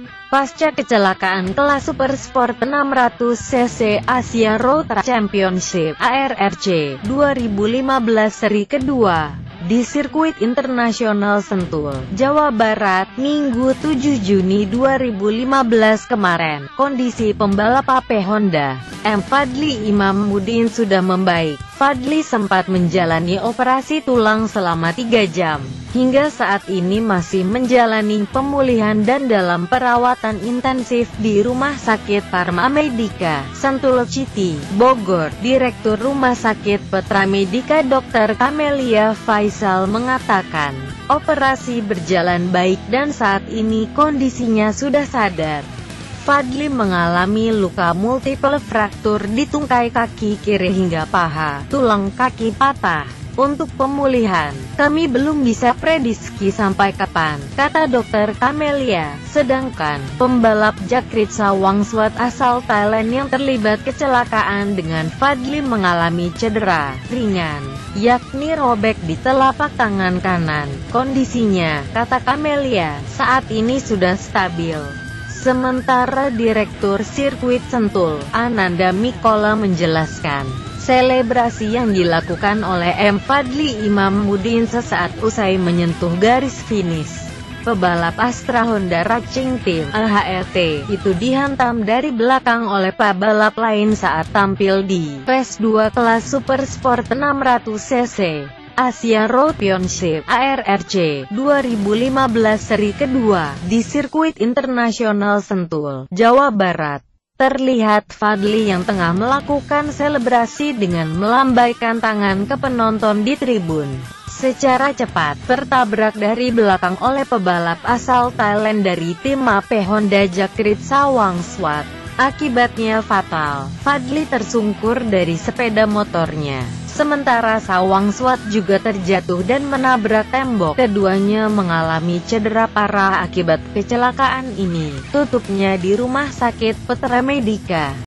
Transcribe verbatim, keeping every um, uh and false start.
Pasca kecelakaan kelas Super Sport enam ratus cc Asia Road Championship (A R R C) dua ribu lima belas seri kedua di Sirkuit Internasional Sentul, Jawa Barat, Minggu tujuh Juni dua ribu lima belas kemarin, kondisi pembalap A P Honda, M Fadli Imamuddin sudah membaik. Fadli sempat menjalani operasi tulang selama tiga jam. Hingga saat ini masih menjalani pemulihan dan dalam perawatan intensif di Rumah Sakit Parma Medika, Sentul City, Bogor. Direktur Rumah Sakit Petra Medika Dokter Kamelia Faisal mengatakan, operasi berjalan baik dan saat ini kondisinya sudah sadar. Fadli mengalami luka multiple fraktur di tungkai kaki kiri hingga paha, tulang kaki patah. Untuk pemulihan, kami belum bisa prediksi sampai kapan, kata Dokter Kamelia. Sedangkan, pembalap Jakrit Sawangswat asal Thailand yang terlibat kecelakaan dengan Fadli mengalami cedera ringan, yakni robek di telapak tangan kanan. Kondisinya, kata Kamelia, saat ini sudah stabil. Sementara Direktur Sirkuit Sentul, Ananda Mikola menjelaskan, selebrasi yang dilakukan oleh M Fadli Imamuddin sesaat usai menyentuh garis finish pebalap Astra Honda Racing Team (A H R T) itu dihantam dari belakang oleh pebalap lain saat tampil di Race dua kelas Super Sport enam ratus cc. Asia Road Championship (A R R C) dua ribu lima belas seri kedua di Sirkuit Internasional Sentul, Jawa Barat. Terlihat Fadli yang tengah melakukan selebrasi dengan melambaikan tangan ke penonton di tribun. Secara cepat tertabrak dari belakang oleh pebalap asal Thailand dari tim A P Honda Jakrit Sawangswat. Akibatnya fatal, Fadli tersungkur dari sepeda motornya. Sementara Sawangswat juga terjatuh dan menabrak tembok. Keduanya mengalami cedera parah akibat kecelakaan ini. Tutupnya di Rumah Sakit Petra Medika.